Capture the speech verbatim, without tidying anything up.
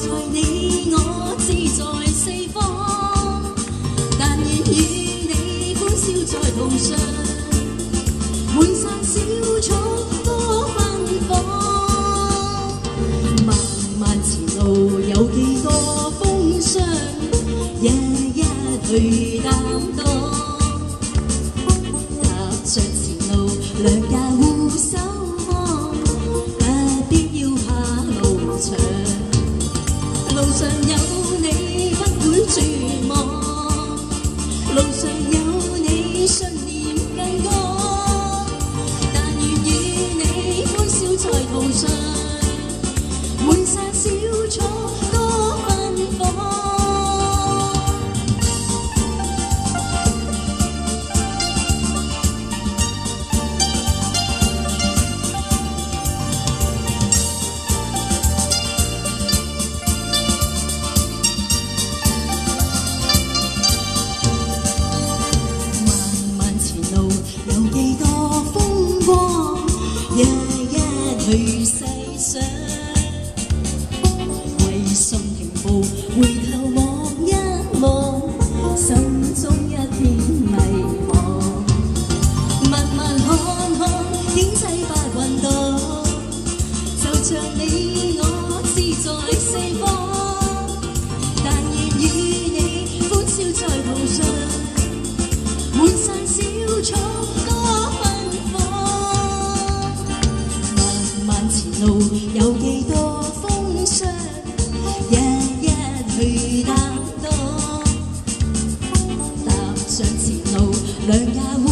在你我志在四方，但願與你歡笑在途上，滿山小草多芬芳。漫漫前路有幾多風霜，一一去擔當。踏着前路，兩家互守望，不必要怕路長。路上有你不會絕望，路上有你信念更高。但願與你歡笑在途上，滿山小草多芬芳。有幾多風光，一一去細想。為信停步，回頭望一望，心中一片迷茫。慢慢看看，天際白雲盪，就像你我志在四方。但願與你歡笑在途上，滿山小草多芬芳。漫漫前路有幾多風霜，一一去擔當。踏上前路，兩家